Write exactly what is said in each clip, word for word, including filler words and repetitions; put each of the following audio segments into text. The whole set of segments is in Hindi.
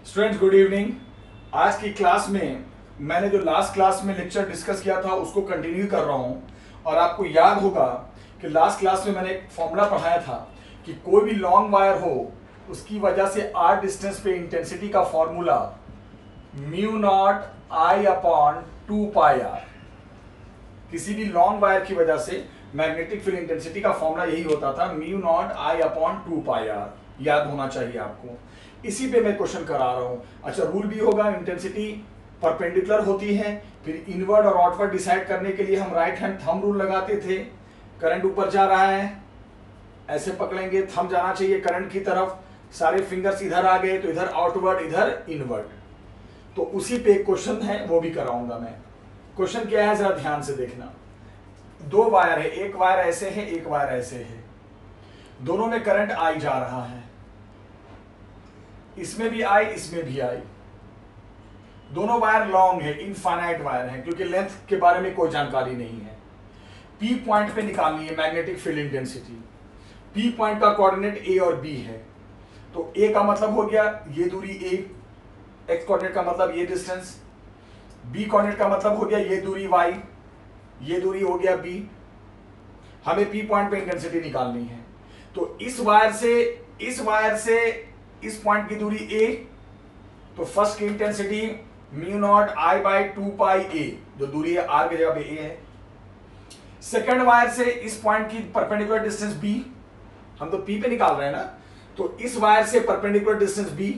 Students good evening. आज की क्लास में मैंने जो लास्ट क्लास में लेक्चर डिस्कस किया था उसको कंटिन्यू कर रहा हूं। और आपको याद होगा कि लास्ट क्लास में मैंने एक फॉर्मूला पढ़ाया था कि कोई भी लॉन्ग वायर हो उसकी वजह से आर डिस्टेंस पे इंटेंसिटी का formula mu naught I upon two pi R. किसी भी लॉन्ग वायर की वजह से मैग्नेटिक फील्ड इंटेंसिटी का फॉर्मूला यही होता था, mu naught I upon two pi R. याद होना चाहिए आपको। इसी पे मैं क्वेश्चन करा रहा हूं। अच्छा, रूल भी होगा, इंटेंसिटी परपेंडिकुलर होती है, फिर इनवर्ड और आउटवर्ड डिसाइड करने के लिए हम राइट हैंड थंब रूल लगाते थे। करंट ऊपर जा रहा है, ऐसे पकड़ेंगे, थंब जाना चाहिए करंट की तरफ, सारे फिंगर्स इधर आ गए तो इधर आउटवर्ड इधर इनवर्ड। तो उसी पे एक क्वेश्चन है वो भी कराऊंगा मैं। क्वेश्चन क्या है जरा ध्यान से देखना। दो वायर है, एक वायर ऐसे है एक वायर ऐसे है, दोनों में करंट आई जा रहा है, इसमें भी आई इसमें भी आई। दोनों वायर लॉन्ग है, इनफाइनाइट वायर है क्योंकि लेंथ के बारे में कोई जानकारी नहीं है। पी पॉइंट पे निकालनी है magnetic field intensity. P point का कोऑर्डिनेट ए और बी है, तो ए का मतलब हो गया ये दूरी ए, एक्स कोऑर्डिनेट का मतलब ये डिस्टेंस, बी कोऑर्डिनेट का मतलब हो गया ये दूरी वाई, ये दूरी हो गया बी। हमें पी पॉइंट पे इंटेंसिटी निकालनी है। तो इस वायर से इस वायर से इस पॉइंट की दूरी ए, तो फर्स्ट की intensity mu naught I by two pi A, जो दूरी है आर की जगह पे ए है। सेकेंड वायर से इस पॉइंट की परपेंडिकुलर डिस्टेंस बी, हम तो पी पे निकाल रहे हैं ना, तो इस वायर से परपेंडिकुलर डिस्टेंस बी,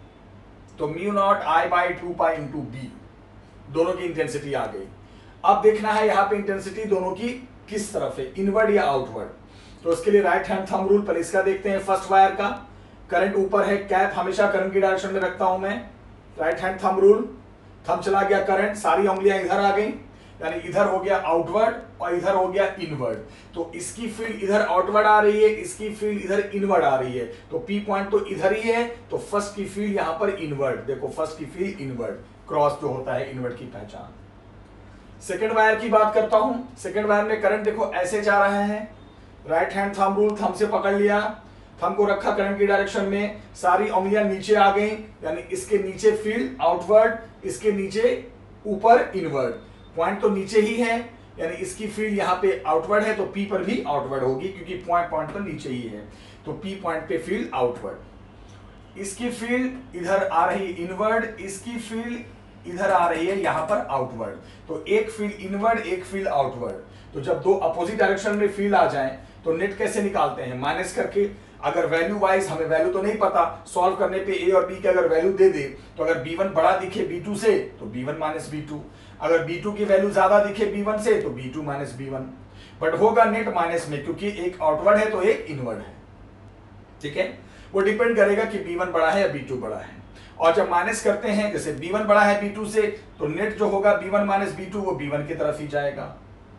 तो mu naught I by two pi into B, दोनों की इंटेंसिटी आ गई। अब देखना है यहां पे इंटेंसिटी दोनों की किस तरफ है, इनवर्ड या आउटवर्ड। तो उसके लिए राइट हैंड थंब रूल पर इसका देखते हैं। फर्स्ट वायर का करंट ऊपर है, कैप हमेशा करंट की डायरेक्शन में रखता हूं मैं। Right hand thumb rule, thumb चला गया करंट, सारी उंगलियां इधर आ गई, यानी इधर हो गया आउटवर्ड और इधर हो गया इनवर्ड। तो इसकी फील्ड इधर आउटवर्ड आ रही है, इसकी फील्ड इधर इनवर्ड आ रही है, तो पी पॉइंट तो इधर ही है, तो फर्स्ट की फील्ड यहां पर इनवर्ड। देखो फर्स्ट की फील्ड इनवर्ड, क्रॉस जो होता है इनवर्ड की पहचान। सेकेंड वायर की बात करता हूं। सेकेंड वायर में करंट देखो ऐसे जा रहा है, right hand thumb rule, thumb से पकड़ लिया, थंब को रखा करंट की डायरेक्शन में, सारी उंगलियां नीचे आ गई, यानी इसके नीचे फील्ड आउटवर्ड, इसके नीचे ऊपर इनवर्ड। पॉइंट तो नीचे ही है, यानी इसकी फील्ड यहां पे आउटवर्ड है, तो पी पर भी आउटवर्ड होगी क्योंकि पॉइंट पॉइंट तो नीचे ही है, तो पी पॉइंट पे फील्ड आउटवर्ड। इसकी फील्ड इधर आ रही इनवर्ड, इसकी फील्ड इधर आ रही है यहां पर आउटवर्ड, तो एक फील्ड इनवर्ड एक फील्ड आउटवर्ड। तो जब दो अपोजिट डायरेक्शन में फील्ड आ जाए तो नेट कैसे निकालते हैं, माइनस करके। अगर वैल्यू वाइज हमें वैल्यू तो नहीं पता, सॉल्व करने पे ए और बी के अगर वैल्यू दे दे तो अगर बी वन बड़ा दिखे बी टू से तो B one minus B two, अगर बी टू की वैल्यू ज्यादा दिखे बी वन से तो B two minus B one, but होगा नेट माइनस में क्योंकि एक आउटवर्ड है तो एक इनवर्ड है। ठीक है, वो डिपेंड करेगा कि बी वन बड़ा है या बी टू बड़ा है। और जब माइनस करते हैं, जैसे बी वन बड़ा है बी टू से, तो नेट जो होगा B one minus B two वो बी वन की तरफ ही जाएगा,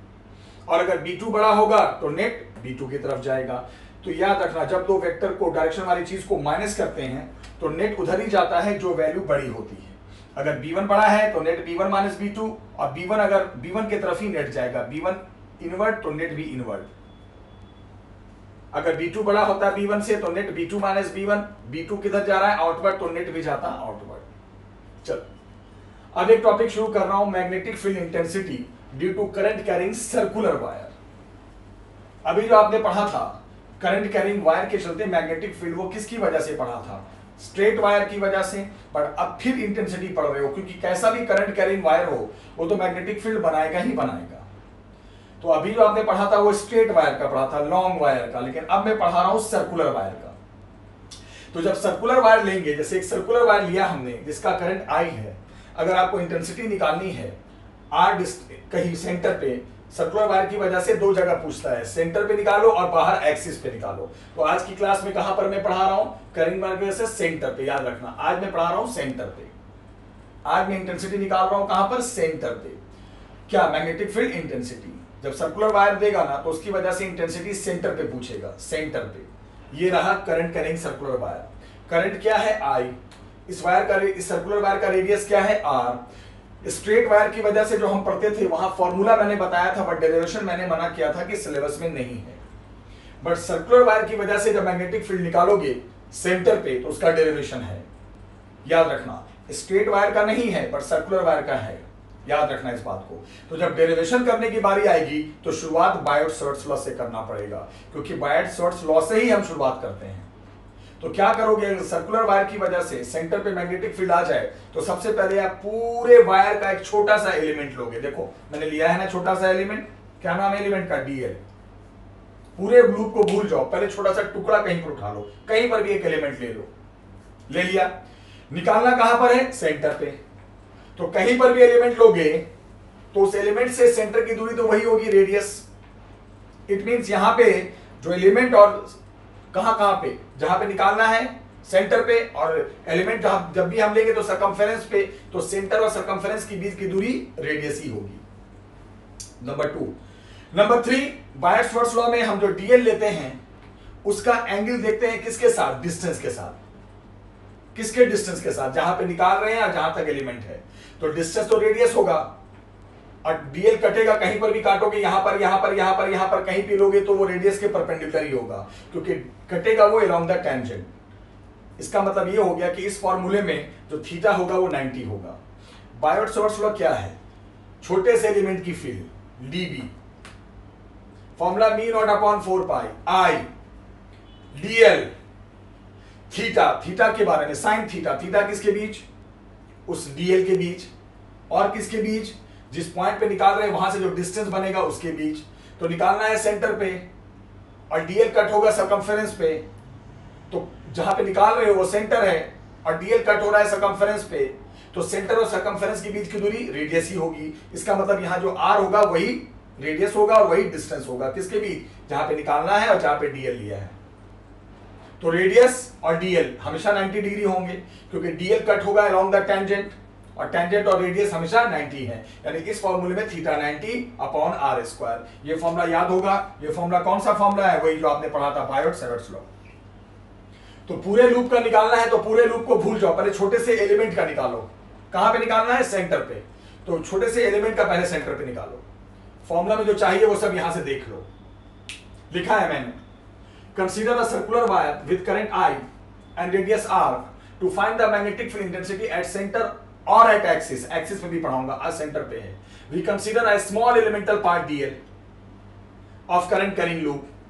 और अगर बी टू बड़ा होगा तो नेट बी टू की तरफ जाएगा। तो याद रखना, जब दो वेक्टर को डायरेक्शन वाली चीज को माइनस करते हैं तो नेट उधर ही जाता है जो वैल्यू बड़ी होती है। अगर बी वन बड़ा है तो net B one minus B two, और बी वन अगर बी वन की तरफ ही नेट जाएगा, बी वन इनवर्ड तो नेट भी इनवर्ड। अगर बी टू बड़ा होता है बी वन से तो net B two minus B one, B two किधर जा रहा है आउटवर्ड, तो नेट भी जाता है आउटवर्ड। चलो अब एक टॉपिक शुरू कर रहा हूं, magnetic field intensity due to current carrying circular wire. अभी जो आपने पढ़ा था करंट कैरिंग वायर के चलते मैग्नेटिक फील्ड, वो किसकी वजह से पढ़ा था, स्ट्रेट वायर की वजह से। पर अब फिर इंटेंसिटी पढ़ रहे हो क्योंकि कैसा भी करंट कैरिंग वायर हो वो तो मैग्नेटिक फील्ड बनाएगा ही बनाएगा। तो अभी जो आपने पढ़ा था वो स्ट्रेट वायर का पढ़ा था, लॉन्ग वायर का, लेकिन अब मैं पढ़ा रहा हूं सर्कुलर वायर का। तो जब सर्कुलर वायर लेंगे, जैसे एक सर्कुलर वायर लिया हमने जिसका करंट आई है, अगर आपको इंटेंसिटी निकालनी है आर कहीं सेंटर पे, सर्कुलर वायर की वजह से दो जगह पूछता है, सेंटर पे निकालो और बाहर एक्सिस पे निकालो। तो आज की क्लास में कहां पर मैं पढ़ा रहा हूं, करंट वायर की वजह से सेंटर पे, याद रखना आज मैं पढ़ा रहा हूं सेंटर पे। आज मैं इंटेंसिटी निकाल रहा हूं कहां पर, सेंटर पे। क्या, मैग्नेटिक फील्ड इंटेंसिटी। जब सर्कुलर वायर देगा ना तो उसकी वजह से इंटेंसिटी सेंटर पे पूछेगा, सेंटर पे। ये रहा current carrying circular wire. Current क्या है आई, इस वायर का, इस सर्कुलर वायर का रेडियस क्या है आर। स्ट्रेट वायर की वजह से जो हम पढ़ते थे वहां फॉर्मूला मैंने बताया था, बट डेरिवेशन मैंने मना किया था कि सिलेबस में नहीं है। बट सर्कुलर वायर की वजह से जब मैग्नेटिक फील्ड निकालोगे सेंटर पे तो उसका डेरिवेशन है। याद रखना स्ट्रेट वायर का नहीं है पर सर्कुलर वायर का है, याद रखना इस बात को। तो जब डेरिवेशन करने की बारी आएगी तो शुरुआत बायोट-सवर्ट्स लॉ से करना पड़ेगा, क्योंकि बायोट-सवर्ट्स लॉ से ही हम शुरुआत करते हैं। तो क्या करोगे, अगर सर्कुलर वायर की वजह से सेंटर पे मैग्नेटिक फील्ड आ जाए तो सबसे पहले आप पूरे वायर का एक छोटा सा एलिमेंट लोगे। देखो मैंने लिया है ना छोटा सा एलिमेंट, क्या नाम है एलिमेंट का, डीएल। पूरे लूप को भूल जाओ, पहले छोटा सा टुकड़ा कहीं पर उठा लो, कहीं पर भी एक एलिमेंट ले लो, ले लिया। निकालना कहां पर है, सेंटर पे। तो कहीं पर भी एलिमेंट लोगे तो उस एलिमेंट से सेंटर की दूरी तो वही होगी, रेडियस। इट मींस यहां पे जो एलिमेंट और कहां कहां पे, जहां पे निकालना है सेंटर पे, और एलिमेंट जहां जब भी हम लेंगे तो सर्कमफेरेंस पे, तो सेंटर और सर्कमफेरेंस के बीच की दूरी रेडियस ही होगी। Number two. Number three, Biot Savart's law में हम जो डीएल लेते हैं उसका एंगल देखते हैं किसके साथ, डिस्टेंस के साथ। किसके डिस्टेंस के साथ, जहां पे निकाल रहे हैं और जहां तक एलिमेंट है। तो डिस्टेंस तो रेडियस होगा, और डीएल कटेगा, कहीं पर भी काटोगे, यहां पर यहां पर यहां पर यहां पर कहीं भी लोगे तो वो रेडियस के परपेंडिकुलर ही होगा, क्योंकि कटेगा वो अलोंग द टेंजेंट। इसका मतलब ये हो गया कि इस फॉर्मूले में जो थीटा होगा वो नाइंटी होगा। बायोट-सवर्ट्स लॉ क्या है, छोटे से एलिमेंट की field dB, formula mu naught upon four pi I dl theta, theta के बारे में साइन थीटा, थीटा किसके बीच, उस डीएल के बीच, और किसके बीच, जिस पॉइंट पे निकाल रहे हैं वहां से जो डिस्टेंस बनेगा उसके बीच। तो निकालना है सेंटर पे, और डीएल कट होगा सर्कमफेरेंस पे, तो जहां पे निकाल रहे हो वो सेंटर है, और डीएल कट हो रहा है सर्कमफेरेंस पे, तो सेंटर और सर्कमफेरेंस के बीच की दूरी रेडियस ही होगी। इसका मतलब यहां जो आर होगा वही रेडियस होगा और वही डिस्टेंस होगा, किसके बीच, जहां पे निकालना है और जहां पे डीएल लिया है। तो रेडियस और डीएल हमेशा नाइंटी डिग्री होंगे, क्योंकि डीएल कट होगा अलोंग द टेंजेंट, और टेंजेंट और रेडियस हमेशा नाइंटी है, यानी इस फॉर्मूले में theta ninety upon R square. ये फॉर्मूला याद होगा। ये फॉर्मूला कौन सा फॉर्मूला है, वही जो आपने पढ़ा था बायोट-सवर्ट्स लॉ। तो पूरे लूप का निकालना है तो पूरे लूप को भूल जाओ, पहले छोटे से एलिमेंट का निकालो। कहां पे निकालना है, सेंटर पे। तो छोटे से एलिमेंट का पहले सेंटर पे निकालो। फॉर्मूला में जो चाहिए वो सब यहां से देख लो, लिखा है मैंने। Consider a circular wire with current I and radius R to find the magnetic field intensity at centre और एट एक्सिस, एक्सिस में भी पढ़ाऊंगा, आज सेंटर पे है। We consider a small elemental part dl of current carrying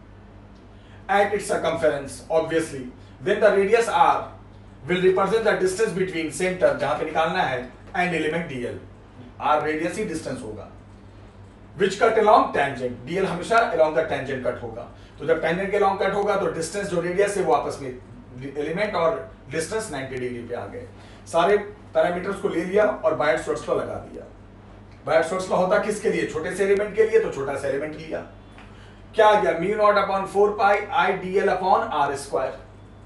loop at its circumference, obviously then the radius r will represent the distance between center, जहां पे निकालना है, and element dl। r radius ही distance होगा, which cut along tangent, dl हमेशा along the tangent कट होगा। तो जब tangent के along कट होगा तो distance जो radius है वो आपस में element और distance नाइंटी डिग्री पे आ गए। सारे पैरामीटर्स को ले लिया और बायोट-सवर्ट्स लॉ लगा दिया। बायोट-सवर्ट्स लॉ होता किसके लिए, छोटे से एलिमेंट के लिए, तो छोटा सा एलिमेंट लिया, क्या आ गया, mu naught upon four pi I dl upon R square.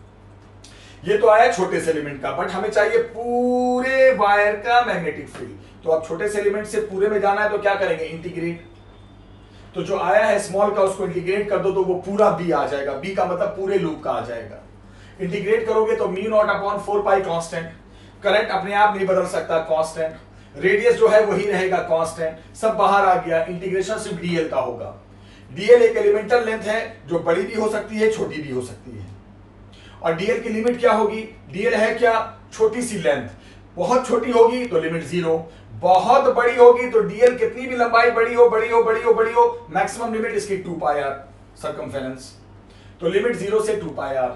ये तो आया छोटे से एलिमेंट का, बट हमें चाहिए पूरे वायर का मैग्नेटिक फील्ड। तो अब छोटे से एलिमेंट से पूरे में जाना है तो क्या करेंगे, इंटीग्रेट। तो जो आया है स्मॉल का उसको इंटीग्रेट कर दो तो वो पूरा बी आ जाएगा, बी का मतलब पूरे लूप का आ जाएगा। इंटीग्रेट करोगे तो mu naught upon four pi constant, current अपने आप नहीं बदल सकता कांस्टेंट, रेडियस जो है वही रहेगा कांस्टेंट, सब बाहर आ गया। इंटीग्रेशन सिर्फ डीएल का होगा। डीएल एक एलिमेंटल लेंथ है जो बड़ी भी हो सकती है छोटी भी हो सकती है, और डीएल की लिमिट क्या होगी, डीएल है क्या, छोटी सी लेंथ, बहुत छोटी होगी तो लिमिट जीरो, बहुत बड़ी होगी तो डीएल कितनी भी लंबाई बड़ी हो बड़ी हो बड़ी हो बड़ी हो, मैक्सिमम लिमिट इसकी टू पाई आर सर्कमफेरेंस, तो लिमिट जीरो से टू पाई आर।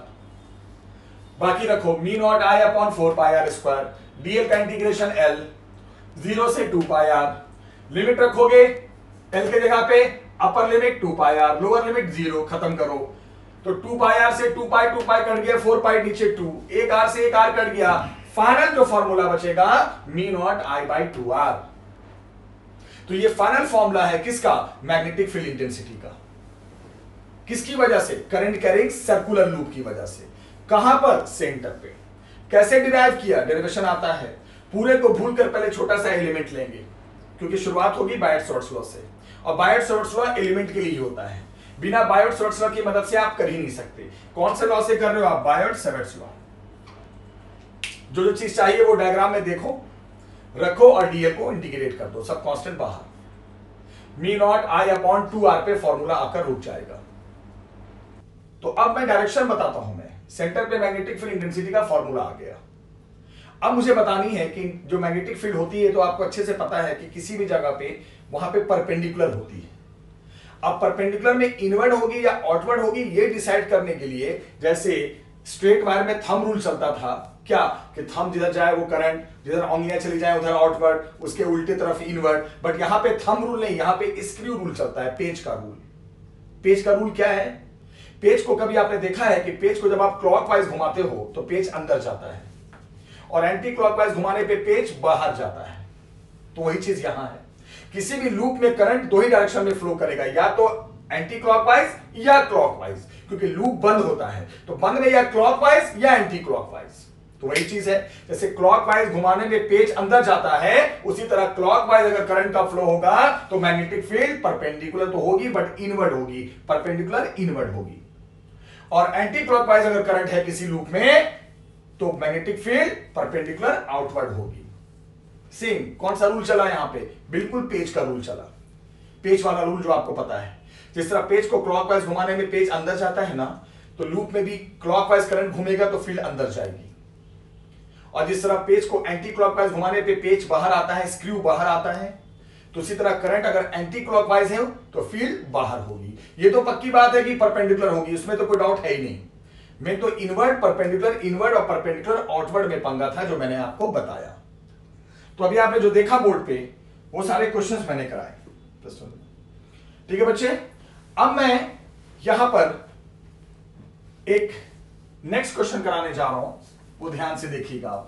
बाकी रखो mu naught I upon four pi R square, dl का इंटीग्रेशन एल, जीरो से टू पाई आर, लिमिट रखोगे एल के जगह पे upper limit two pi R, lower limit zero, खत्म करो। तो टू पाई आर से two pi two pi cut गया, फोर पाई नीचे टू, एक आर से एक आर कट गया, फाइनल जो फॉर्मूला बचेगा mu naught I by two R. तो ये फाइनल फॉर्मूला है किसका, मैग्नेटिक फील्ड इंटेंसिटी का। किसकी वजह से, करंट कैरिंग सर्कुलर लूप की वजह से। कहां पर, सेंटर पे। कैसे डिराइव किया, डेरिवेशन आता है। पूरे को भूलकर पहले छोटा सा एलिमेंट लेंगे, क्योंकि शुरुआत होगी बायोट-सवर्ट्स लॉ से, और बायोट-सवर्ट्स लॉ एलिमेंट के लिए होता है। बिना बायोट-सवर्ट्स लॉ की मदद से आप कर ही नहीं सकते। कौन से लॉ से कर रहे हो आप, बायोट-सवर्ट्स लॉ। जो जो चीज चाहिए वो डायग्राम में देखो, रखो और डीएल को इंटीग्रेट कर दो, सब कांस्टेंट बाहर। Mu naught I upon two R पे फॉर्मूला आकर रुक जाएगा। तो अब मैं डायरेक्शन बताता हूं, मैं सेंटर पे मैग्नेटिक फील्ड इंटेंसिटी का फॉर्मूला आ गया। अब मुझे बतानी है कि जो मैग्नेटिक फील्ड होती है तो आपको अच्छे से पता है कि किसी भी जगह पे वहां पे परपेंडिकुलर होती है। अब परपेंडिकुलर में इनवर्ड होगी या आउटवर्ड होगी ये डिसाइड करने के लिए, जैसे स्ट्रेट वायर में थंब रूल चलता था, क्या कि थंब जिधर जाए वो करंट, जिधर उंगलियां चली जाए उधर आउटवर्ड, उसके उल्टे तरफ इनवर्ड। बट यहां पे थंब रूल नहीं, यहां पे स्क्रू रूल चलता है, पेज का रूल। पेज का रूल क्या है? पेज को कभी आपने देखा है कि पेज को जब आप क्लॉकवाइज घुमाते हो तो पेज अंदर जाता है और एंटी क्लॉकवाइज घुमाने पे पेज बाहर जाता है। तो वही चीज यहां है, किसी भी लूप में करंट दो ही डायरेक्शन में फ्लो करेगा, या तो एंटी क्लॉकवाइज या क्लॉकवाइज, क्योंकि लूप बंद होता है तो बंद में या क्लॉकवाइज या एंटी क्लॉकवाइज। तो वही चीज है, जैसे क्लॉकवाइज घुमाने में पेज अंदर जाता है, उसी तरह क्लॉकवाइज अगर करंट का फ्लो होगा तो मैग्नेटिक फील्ड परपेंडिकुलर तो होगी बट इनवर्ड होगी, परपेंडिकुलर इनवर्ड होगी। और एंटी क्लॉकवाइज अगर करंट है किसी लूप में तो मैग्नेटिक फील्ड परपेंडिकुलर आउटवर्ड होगी। सेम कौन सा रूल चला यहां पे? बिल्कुल पेज का रूल चला, पेज वाला रूल जो आपको पता है। जिस तरह पेज को क्लॉकवाइज घुमाने में पेज अंदर जाता है ना, तो लूप में भी क्लॉकवाइज करंट घूमेगा तो फील्ड अंदर जाएगी। और जिस तरह पेज को एंटी क्लॉकवाइज घुमाने पे पेज बाहर आता है, स्क्रू बाहर आता है, तो उसी तरह करंट अगर एंटी क्लॉकवाइज है तो फील्ड बाहर होगी। ये तो पक्की बात है कि परपेंडिकुलर होगी, इसमें तो कोई डाउट है ही नहीं। मैं तो इनवर्ड परपेंडिकुलर इनवर्ड और परपेंडिकुलर आउटवर्ड में पंगा था जो मैंने आपको बताया। तो अभी आपने जो देखा बोर्ड पे वो सारे क्वेश्चंस मैंने कराए, ठीक है बच्चे। अब मैं यहां पर एक नेक्स्ट क्वेश्चन कराने जा रहा हूं, वो ध्यान से देखिएगा आप।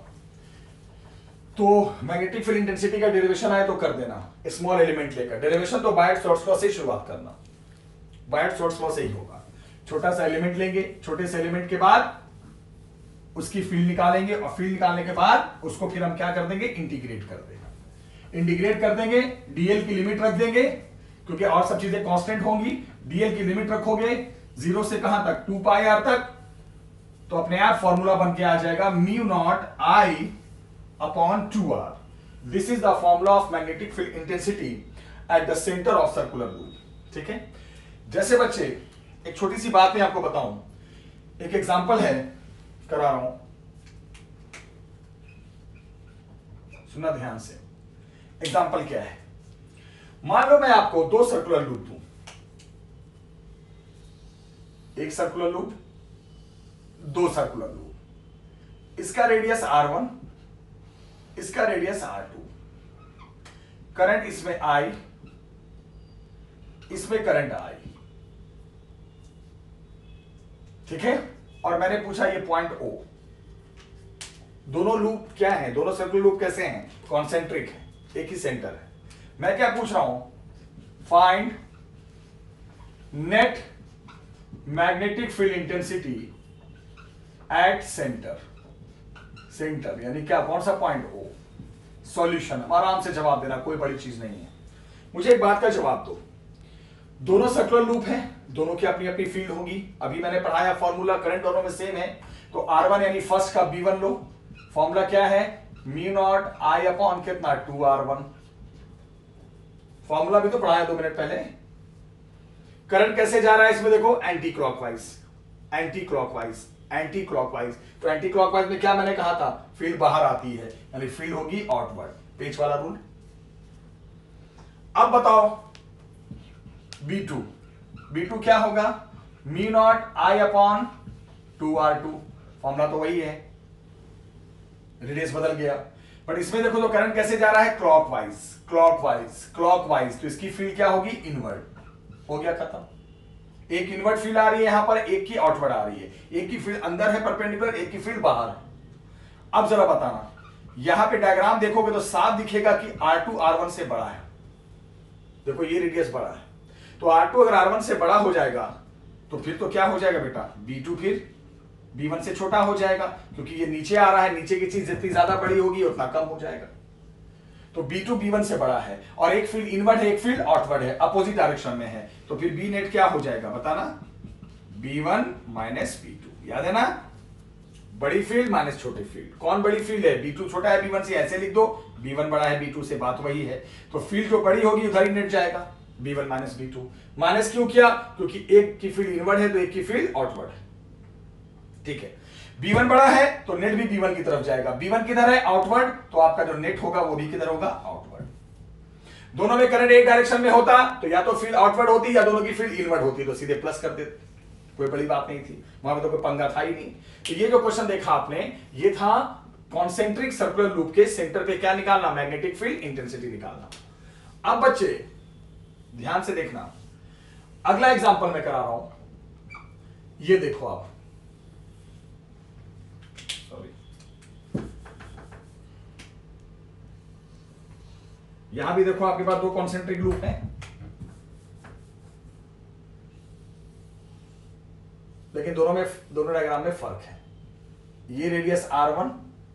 तो मैग्नेटिक फील्ड इंटेंसिटी का डेरिवेशन आए तो कर देना, स्मॉल एलिमेंट लेकर। डेरिवेशन तो बायट शॉर्ट्स लॉ से शुरुआत करना, बायट शॉर्ट्स लॉ से ही होगा। छोटा सा एलिमेंट लेंगे, छोटे से एलिमेंट के बाद उसकी फील्ड निकालेंगे और फील्ड निकालने के बाद उसको फिर हम क्या कर देंगे? इंटीग्रेट कर देंगे। इंटीग्रेट कर देंगे, डीएल की लिमिट रख देंगे क्योंकि और सब चीजें कांस्टेंट होंगी। डीएल की लिमिट रखोगे जीरो से कहां तक? टू पाई आर तक। तो अपने आप फॉर्मूला बन के आ जाएगा mu naught I upon two R. This is the formula of magnetic field intensity at the centre of circular loop. ठीक है। जैसे बच्चे एक छोटी सी बात मैं आपको बताऊं, एक एग्जांपल है, करा रहा हूं, सुनना ध्यान से। एग्जांपल क्या है? मान लो मैं आपको दो सर्कुलर लूप दूं, एक सर्कुलर लूप, दो सर्कुलर लूप। इसका रेडियस आर वन, इसका रेडियस आर टू। करंट इसमें आई, इसमें करंट आई। ठीक है। और मैंने पूछा ये पॉइंट ओ। दोनों लूप क्या है? दोनों सर्कुलर लूप कैसे हैं? कॉन्सेंट्रिक है, एक ही सेंटर है। मैं क्या पूछ रहा हूं? Find net magnetic field intensity at centre. Centre यानी क्या? कौन सा पॉइंट? ओ। सॉल्यूशन। आराम से जवाब देना, कोई बड़ी चीज नहीं है। मुझे एक बात का जवाब दो, दोनों सर्कुलर लूप हैं, दोनों की अपनी अपनी फील्ड होगी। अभी मैंने पढ़ाया फॉर्मूला, करंट दोनों में सेम है। तो आर वन यानी फर्स्ट का बी वन लो। फॉर्मूला क्या है? म्यू नॉट आई अपॉन कितना? Two R one. फॉर्मूला भी तो पढ़ाया दो मिनट पहले। करंट कैसे जा रहा है इसमें? देखो, anticlockwise, anticlockwise, anticlockwise. तो एंटी क्लॉकवाइज में क्या मैंने कहा था? फील्ड बाहर आती है, यानी फील्ड होगी आउटवर्ड, पेज वाला रूल। अब बताओ बी टू। बी टू क्या होगा? Mu naught I upon two R two. Formula तो वही है, रेडियस बदल गया। बट इसमें देखो तो करंट कैसे जा रहा है? Clockwise, clockwise, clockwise. तो इसकी फील्ड क्या होगी? इनवर्ड। हो गया खत्म। एक इनवर्ड फील्ड आ रही है यहां पर, एक की आउटवर्ड आ रही है। एक की फील्ड अंदर है परपेंडिकुलर, एक की फील्ड बाहर है। अब जरा बताना, यहां पे डायग्राम देखोगे तो साफ दिखेगा कि आर टू आर वन से बड़ा है। देखो ये रेडियस बड़ा है, तो आर टू अगर आर वन से बड़ा हो जाएगा तो फिर तो क्या हो जाएगा बेटा? बी टू फिर बी वन से छोटा हो जाएगा, क्योंकि ये नीचे आ रहा है, नीचे की चीज जितनी ज्यादा बड़ी होगी उतना कम हो जाएगा। तो बी टू बी वन से बड़ा है और एक फील्ड इनवर्ड है, एक फील्ड आउटवर्ड है, अपोजिट डायरेक्शन में है। तो फिर बी नेट क्या हो जाएगा बताना? B one minus B two. याद है ना? बड़ी फील्ड माइनस छोटी फील्ड। कौन बड़ी फील्ड है? बी टू छोटा है बी वन से, ऐसे लिख दो। बी वन बड़ा है बी टू से, बात वही है। तो फील्ड जो बड़ी होगी उधर ही नेट जाएगा, B one minus B two. Minus क्यों किया? क्योंकि एक की फील्ड इनवर्ड है तो एक की फील्ड आउटवर्ड है। ठीक है। बी वन बड़ा है तो नेट भी बी वन की तरफ जाएगा। बी वन किधर है? आउटवर्ड, तो आपका जो नेट होगा वो भी किधर होगा? आउटवर्ड। दोनों में करंट एक डायरेक्शन में होता तो या तो फील्ड आउटवर्ड होती या दोनों की फील्ड इनवर्ड होती, तो सीधे प्लस कर देते, कोई बड़ी बात नहीं थी, वहां पे तो कोई पंगा था ही नहीं। तो ये जो क्वेश्चन देखा आपने, ये था कॉन्सेंट्रिक सर्कुलर लूप के सेंटर पे क्या निकालना? मैग्नेटिक फील्ड इंटेंसिटी निकालना। अब बच्चे ध्यान से देखना, अगला एग्जांपल मैं करा रहा हूं, ये देखो आप, सॉरी, यहां भी देखो आपके पास दो कॉन्सेंट्रिक लूप हैं, लेकिन दोनों में दोनों डायग्राम में फर्क है। ये रेडियस आर वन,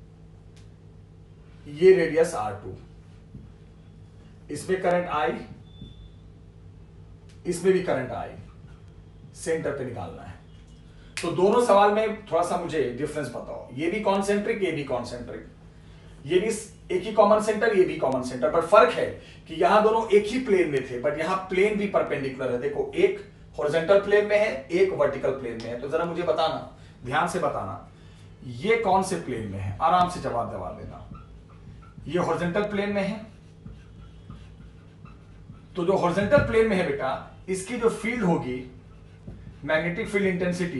ये रेडियस आर टू, इसमें करंट आई, इसमें भी करंट आई, सेंटर पे निकालना है। तो दोनों सवाल में थोड़ा सा मुझे डिफरेंस बताओ, ये भी कॉन्सेंट्रिक, ये भी कॉन्सेंट्रिक, ये भी एक ही कॉमन सेंटर, ये भी कॉमन सेंटर, बट फर्क है कि यहां दोनों एक ही प्लेन में थे, बट यहां प्लेन भी परपेंडिकुलर है। देखो, एक हॉरिजॉन्टल प्लेन में है, एक वर्टिकल प्लेन में है। तो जरा मुझे बताना, ध्यान से बताना, ये कौन से प्लेन में है? आराम से जवाब दबा देना। ये हॉरिजॉन्टल प्लेन में है, तो जो हॉरिजॉन्टल प्लेन में है बेटा, इसकी जो फील्ड होगी, magnetic field intensity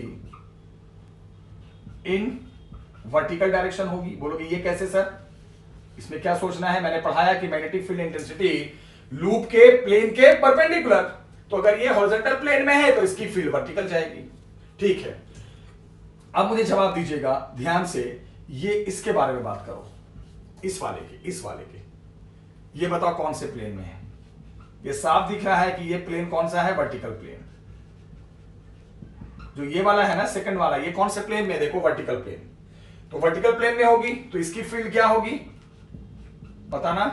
in vertical direction होगी। बोलोगे ये कैसे सर? इसमें क्या सोचना है? मैंने पढ़ाया कि मैग्नेटिक फील्ड इंटेंसिटी लूप के प्लेन के परपेंडिकुलर, तो अगर ये हॉरिजॉन्टल प्लेन में है तो इसकी फील्ड वर्टिकल जाएगी। ठीक है, अब मुझे जवाब दीजिएगा ध्यान से, ये इसके बारे में बात करो, इस वाले के, इस वाले के, ये बताओ कौन से प्लेन में है? ये साफ दिख रहा है कि ये प्लेन कौन सा है? Vertical plane. जो ये वाला है ना, सेकंड वाला, ये कौन से प्लेन में? देखो, वर्टिकल प्लेन। तो वर्टिकल प्लेन में होगी तो इसकी फील्ड क्या होगी बताना?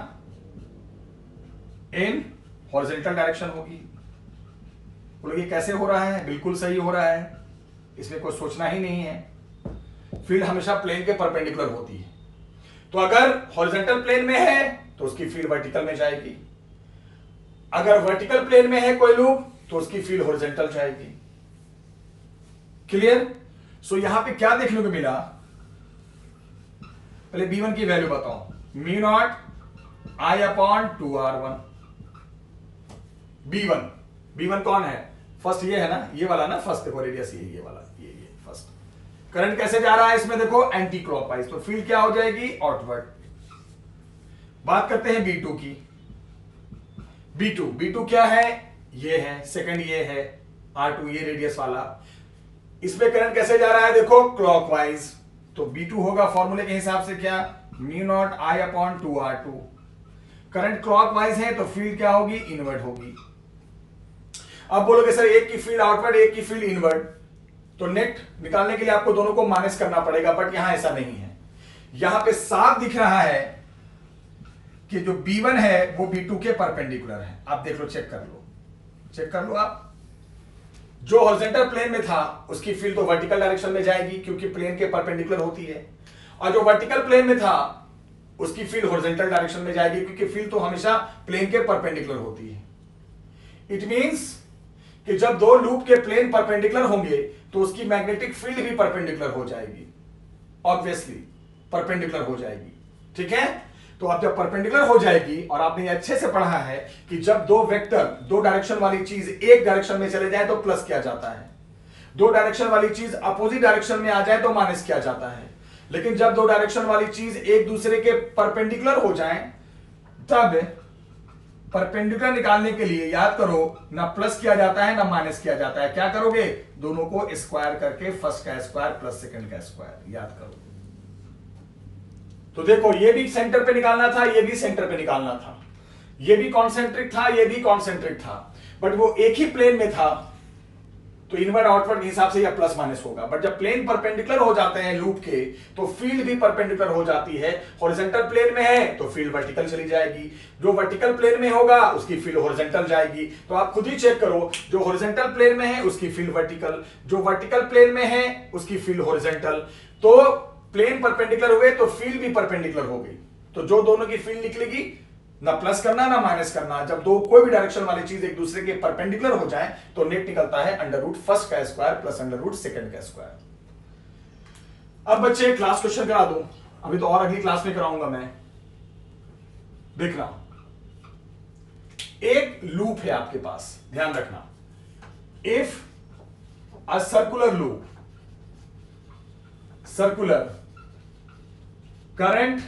इन हॉरिजॉन्टल डायरेक्शन होगी। बोलो ये कैसे हो रहा है? बिल्कुल सही हो रहा है, इसमें कोई सोचना ही नहीं है। फील्ड हमेशा प्लेन के परपेंडिकुलर होती है। तो अगर हॉरिजॉन्टल प्लेन में है तो उसकी फील्ड वर्टिकल में जाएगी, अगर वर्टिकल प्लेन में है कोई लूप तो उसकी फील्ड हॉरिजॉन्टल जाएगी। क्लियर? सो यहां पे क्या देखने को मिला? पहले बी वन की वैल्यू बताओ, mu naught I upon two R one. B one, B one कौन है? फर्स्ट ये है ना, ये वाला ना, फर्स्ट देखो रेडियस ये ये वाला, ये ये फर्स्ट। करंट कैसे जा रहा है इसमें? देखो एंटी क्लॉकवाइज, तो फील्ड क्या हो जाएगी? आउटवर्ड। बात करते हैं बी टू की। बी टू, बी टू क्या है? ये है, सेकंड ये है, आर टू ये रेडियस वाला। इसमें करंट कैसे जा रहा है? देखो क्लॉकवाइज, तो बी टू होगा फॉर्मूले के हिसाब से क्या? Mu naught I upon two R two. Current clockwise है तो फील्ड क्या होगी? इनवर्ड होगी। अब बोलोगे सर एक की फील्ड आउटवर्ड, एक की फील्ड इनवर्ड, तो नेट निकालने के लिए आपको दोनों को माइनस करना पड़ेगा, बट यहां ऐसा नहीं है। यहां पे साफ दिख रहा है कि जो बी वन है वो बी टू के परपेंडिकुलर है। आप देख लो, चेक कर लो, चेक कर लो आप। जो हॉरिजॉन्टल प्लेन में था उसकी फील्ड तो वर्टिकल डायरेक्शन में जाएगी क्योंकि प्लेन के परपेंडिकुलर होती है, और जो वर्टिकल प्लेन में था उसकी फील्ड हॉरिजॉन्टल डायरेक्शन में जाएगी क्योंकि फील्ड तो हमेशा प्लेन के परपेंडिकुलर होती है। इट मींस कि जब दो लूप के प्लेन परपेंडिकुलर होंगे तो उसकी मैग्नेटिक फील्ड भी परपेंडिकुलर हो जाएगी, ऑब्वियसली परपेंडिकुलर हो जाएगी। ठीक है, तो अब जब परपेंडिकुलर हो जाएगी, और आपने ये अच्छे से पढ़ा है कि जब दो वेक्टर, दो डायरेक्शन वाली चीज एक डायरेक्शन में चले जाए तो प्लस किया जाता है, दो डायरेक्शन वाली चीज अपोजिट डायरेक्शन में आ जाए तो माइनस किया जाता है, लेकिन जब दो डायरेक्शन वाली चीज एक दूसरे के परपेंडिकुलर हो जाए तब परपेंडिकुलर निकालने के लिए याद करो, ना प्लस किया जाता है ना माइनस किया जाता है। क्या करोगे? दोनों को स्क्वायर करके फर्स्ट का स्क्वायर प्लस सेकंड का स्क्वायर, याद करो। तो देखो, ये भी सेंटर पे निकालना था, ये भी सेंटर पे निकालना था, ये भी कॉन्सेंट्रिक था, ये भी कॉन्सेंट्रिक था, बट वो एक ही प्लेन में था तो इनवर्ड आउटवर्ड के हिसाब से या प्लस माइनस होगा। बट जब प्लेन परपेंडिकुलर हो जाते हैं लूप के तो फील्ड भी परपेंडिकुलर हो जाती है। हॉरिजॉन्टल प्लेन में है तो फील्ड वर्टिकल चली जाएगी, जो वर्टिकल प्लेन में होगा उसकी फील्ड हॉरिजॉन्टल जाएगी। तो आप खुद ही चेक करो, जो हॉरिजॉन्टल प्लेन में है उसकी फील्ड वर्टिकल, जो वर्टिकल प्लेन में है उसकी फील्ड हॉरिजॉन्टल। तो प्लेन परपेंडिकुलर हुए तो फील्ड भी परपेंडिकुलर हो गई, तो जो दोनों की फील्ड निकलेगी, ना प्लस करना ना माइनस करना, जब दो कोई भी डायरेक्शन वाली चीज एक दूसरे के परपेंडिकुलर हो जाए तो नेट निकलता है अंडर रूट फर्स्ट का square plus under root second का स्क्वायर। अब बच्चे क्लास क्वेश्चन करा दो, अभी तो और अगली क्लास में कराऊंगा मैं। देखना, एक लूप है आपके पास, ध्यान रखना। If a circular loop, circular current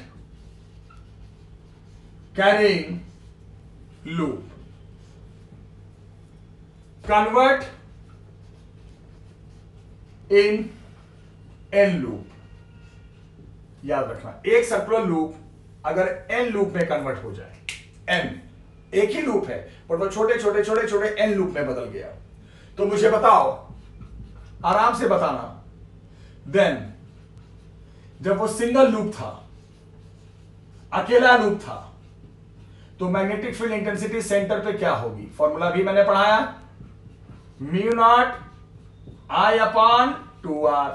carrying loop convert in N loop, याद रखना, एक सर्कुलर लूप अगर एन लूप में कन्वर्ट हो जाए, एन एक ही लूप है पर वो छोटे छोटे छोटे छोटे एन लूप में बदल गया, तो मुझे बताओ, आराम से बताना, देन जब वो सिंगल लूप था, अकेला लूप था, तो मैग्नेटिक फील्ड इंटेंसिटी सेंटर पे क्या होगी? फॉर्मूला भी मैंने पढ़ाया, mu naught I upon two R.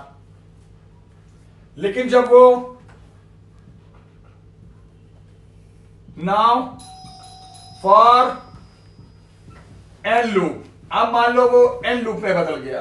लेकिन जब वो नाउ फॉर एन लूप, अब मान लो वो एन लूप में बदल गया,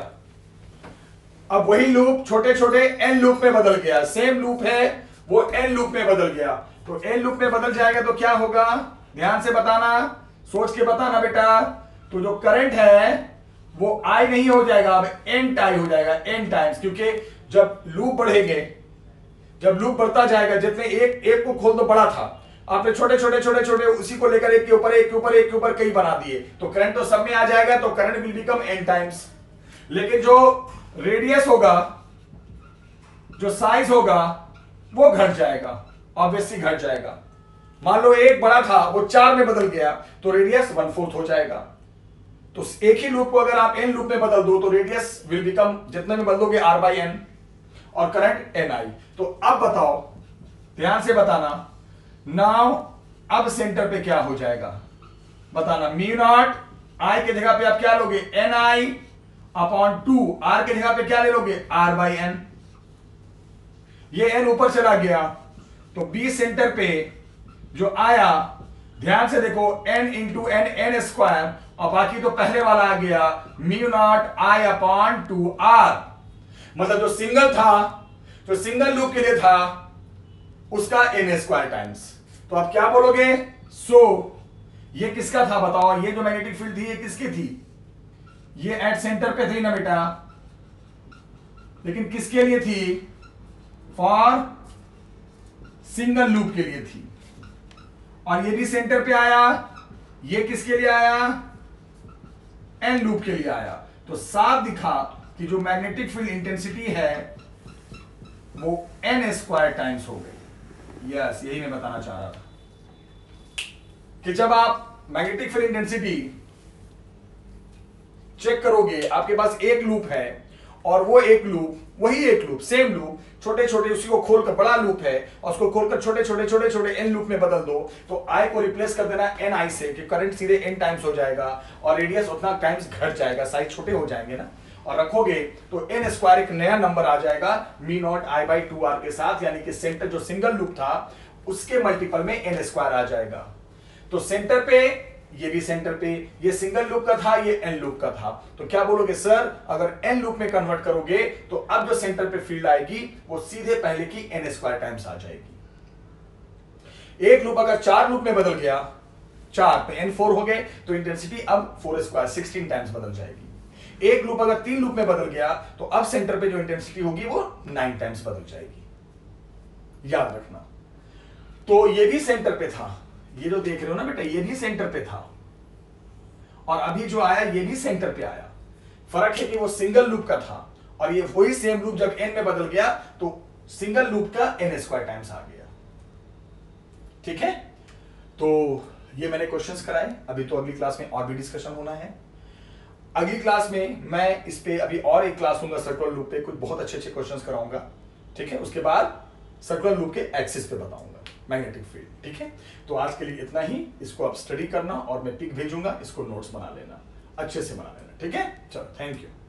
अब वही लूप छोटे छोटे एन लूप में बदल गया, सेम लूप है वो एन लूप में बदल गया, तो एन लूप में बदल जाएगा तो क्या होगा? ध्यान से बताना, सोच के बताना बेटा। तो जो करंट है वो आई नहीं हो जाएगा, अब एन टाई हो जाएगा, एन टाइम्स, क्योंकि जब लूप बढ़ेंगे, जब लूप बढ़ता जाएगा, जितने एक एक को खोल दो बड़ा था, आपने छोटे छोटे छोटे छोटे उसी को लेकर एक के ऊपर एक के ऊपर एक के ऊपर कई बना दिए, तो करंट तो सब में आ जाएगा, तो current will become N times. लेकिन जो रेडियस होगा, जो साइज होगा, वो घट जाएगा, ऑब्वियसली घट जाएगा। मान लो एक बड़ा था वो चार में बदल गया, तो रेडियस वन फोर्थ हो जाएगा। तो एक ही लूप को अगर आप एन लूप में बदल दो तो रेडियस विल बिकम, जितने में बदलोगे आर बाई एन, और करंट एन आई। तो अब बताओ, ध्यान से बताना, नाउ अब सेंटर पे क्या हो जाएगा बताना, म्यू नॉट आई के जगह पे आप क्या लोगे? N I upon two, R के जगह पे क्या ले लोगे? R by N. ये एन ऊपर चला गया, तो बी सेंटर पे जो आया, ध्यान से देखो, N into N, N square, और बाकी तो पहले वाला आ गया mu naught I upon two R. मतलब जो सिंगल था, जो सिंगल लूप के लिए था, उसका एन स्क्वायर टाइम्स। तो आप क्या बोलोगे? सो so, ये किसका था बताओ? ये जो मैग्नेटिक फील्ड थी ये किसकी थी? ये एट सेंटर पे थी ना बेटा, लेकिन किसके लिए थी? फॉर सिंगल लूप के लिए थी। और ये भी सेंटर पे आया, ये किसके लिए आया? एन लूप के लिए आया। तो साफ दिखा कि जो मैग्नेटिक फील्ड इंटेंसिटी है वो एन स्क्वायर टाइम्स हो गई। यस, यही मैं बताना चाह रहा था कि जब आप मैग्नेटिक फील्ड इंटेंसिटी चेक करोगे, आपके पास एक लूप है और वो एक लूप, वही एक लूप, सेम लूप, छोटे छोटे, उसी को खोलकर बड़ा लूप है और उसको खोलकर छोटे छोटे छोटे छोटे एन लूप में बदल दो, तो आई को रिप्लेस कर देना एन आई से, कि करंट सीधे एन टाइम्स हो जाएगा और रेडियस उतना टाइम्स घट जाएगा, साइज छोटे हो जाएंगे ना, और रखोगे तो एन स्क्वायर एक नया नंबर आ जाएगा mu naught I by two R के साथ, यानी कि सेंटर जो सिंगल लूप था उसके मल्टीपल में एन स्क्वायर आ जाएगा। तो सेंटर पे, ये भी सेंटर पे, ये सिंगल लूप का था, ये एन लूप का था, तो क्या बोलोगे? सर अगर एन लूप में कन्वर्ट करोगे तो अब जो सेंटर पे फील्ड आएगी वो सीधे पहले की एन स्क्वायर टाइम्स आ जाएगी। एक लूप अगर चार लूप में बदल गया, चार पे एन फोर हो गए, तो इंटेंसिटी अब फोर स्क्वायर सिक्सटीन टाइम्स बदल जाएगी। एक लूप अगर तीन लूप में बदल गया तो अब सेंटर पे जो इंटेंसिटी होगी वो नाइन टाइम्स बदल जाएगी। याद रखना। तो ये भी सेंटर पे था, ये जो देख रहे हो ना बेटा, ये भी सेंटर पे था, और अभी जो आया ये भी सेंटर पे आया। फर्क है कि वो सिंगल लूप का था और ये वही सेम लूप जब एन में बदल गया तो सिंगल लूप का एन स्क्वायर टाइम्स आ गया। ठीक है, तो ये मैंने क्वेश्चंस कराए। अभी तो अगली क्लास में और भी डिस्कशन होना है। अगली क्लास में मैं इस पे अभी और एक क्लास लूंगा सर्कुलर लूप पे, कुछ बहुत अच्छे अच्छे क्वेश्चंस कराऊंगा। ठीक है, उसके बाद सर्कुलर लूप के एक्सिस पे बताऊंगा मैग्नेटिक फील्ड। ठीक है, तो आज के लिए इतना ही। इसको आप स्टडी करना और मैं पिक भेजूंगा, इसको नोट्स बना लेना, अच्छे से बना लेना। ठीक है, चलो, थैंक यू।